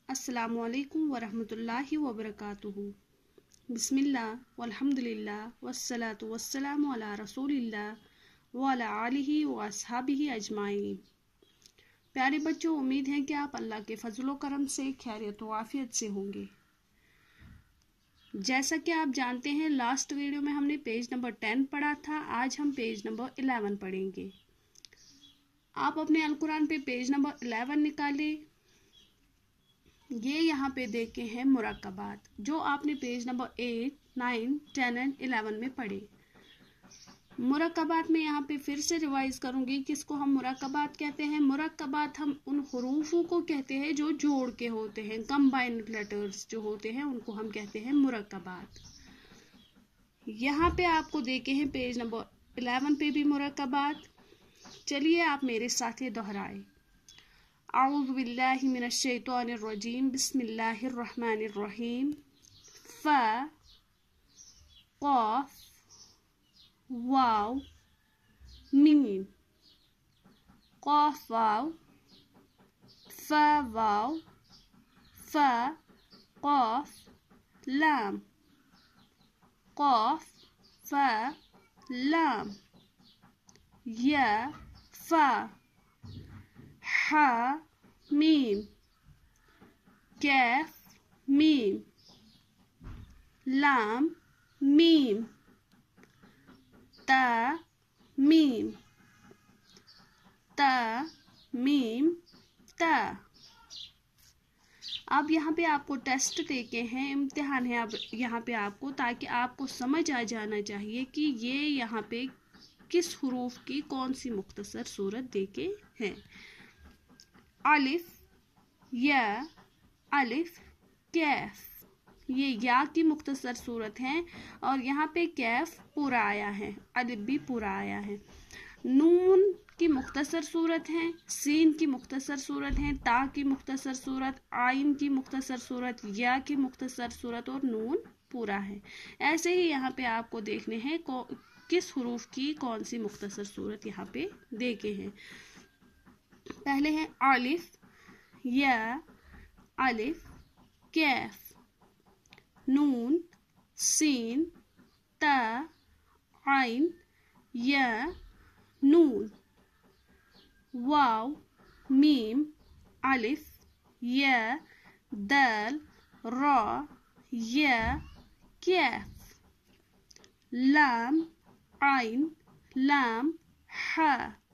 अस्सलामु अलैकुम वरहमतुल्लाहि वबरकातुहू। बिस्मिल्लाह वल्हम्दुलिल्लाह वस्सलातु वस्सलामु अला रसूलिल्लाह व अला आलिहि व अस्हाबिहि अजमाइन। प्यारे बच्चों, उम्मीद है कि आप अल्लाह के फजलो करम से खैरियत व आफियत से होंगे। जैसा कि आप जानते हैं, लास्ट वीडियो में हमने पेज नंबर 10 पढ़ा था। आज हम पेज नंबर 11 पढ़ेंगे। आप अपने अल कुरान पे पेज नंबर 11 निकालें। ये यहाँ पे देखे हैं मुरक्कबात, जो आपने पेज नंबर 8, 9, 10 एंड 11 में पढ़े। मुरक्कबात में यहाँ पे फिर से रिवाइज करूंगी किसको हम मुरक्कबात कहते हैं। मुरक्कबात हम उन हुरूफों को कहते हैं जो जोड़ के होते हैं, कंबाइंड लेटर्स जो होते हैं उनको हम कहते हैं मुरक्कबात। यहाँ पे आपको देखे हैं पेज नंबर 11 पे भी मुरक्कबात। चलिए आप मेरे साथ ये दोहराए। औज़ु बिल्लाहि मिनश शैतानिर रजीम, बिस्मिल्लाहिर रहमानिर रहीम। फ, क़ाफ, वाव, मीम। क़ाफ वाव, फ वाव, फ, क़ाफ, लाम। क़ाफ, फ, लाम। या, फा, हा, मीम। कैफ, मीम। लाम, मीम। ता, मीम। ता, मीम, ता। अब यहाँ पे आपको टेस्ट देके हैं, इम्तिहान है अब यहाँ पे आपको, ताकि आपको समझ आ जाना चाहिए कि ये यहाँ पे किस हुरूफ की कौन सी मुख्तसर सूरत देके हैं। अलिफ, या, अलिफ, कैफ, ये या की मुख्तसर सूरत है। और यहाँ पे कैफ पूरा आया है, अलिफ भी पूरा आया है। नून की मुख्तसर सूरत है, सीन की मुख्तसर सूरत है, ता की मुख्तसर सूरत, आइन की मुख्तसर सूरत, या की मुख्तसर सूरत और नून पूरा है। ऐसे ही यहाँ पे आपको देखने हैं किस हुरूफ की कौन सी मुख्तसर सूरत यहाँ पे देखे हैं। पहले है अलिफ, या, अलिफ, कैफ, नून, सीन, ता, आइन, या, नून, वाव, मीम, अलिफ, या, दाल, रा, या, कैफ, लाम, आइन, लाम, हा,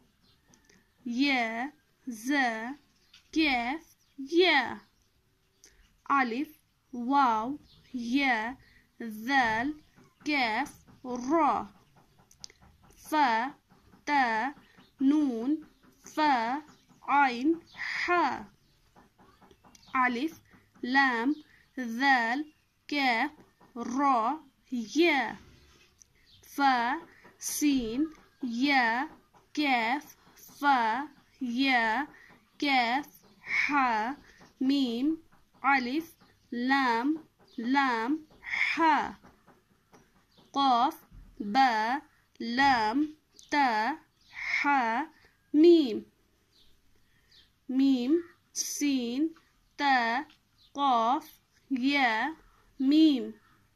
या, ज़ा, कैफ, या, अलिफ, वाव, या, दाल, कैफ, रा, फा, ता, नून, फा, आइन, हा, अलिफ, लाम, दाल, कैफ, रा, या, फा, सीन, या, कैफ, फा, या, कैफ, हा, मीम, अलिफ, लाम, लाम, हा, क़ाफ, बा, लाम, ता, हा, मीम, मीम, सीन, ता, क़ाफ, या, मीम,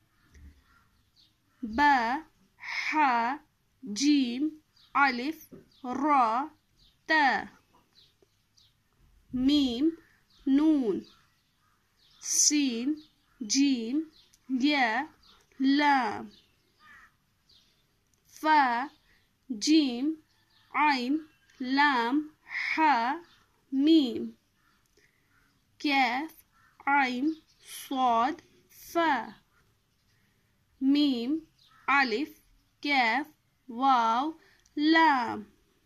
बा, हा, जीम, अलिफ, रा, ता, मीम, नून, सीन, जीम, या, लाम, फा, जीम, आइन, लाम, हा, मीम, कैफ, आइन, स्वाद, फा, मीम, अलिफ, कैफ, वाव, लाम,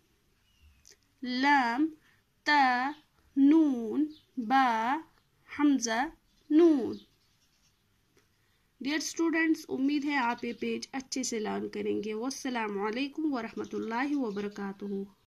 लाम, ता, नून, बा, हमजा, नून। डियर स्टूडेंट्स, उम्मीद है आप ये पेज अच्छे से लर्न करेंगे। वस्सलामु अलैकुम वरहमतुल्लाहि वबरकातुहू।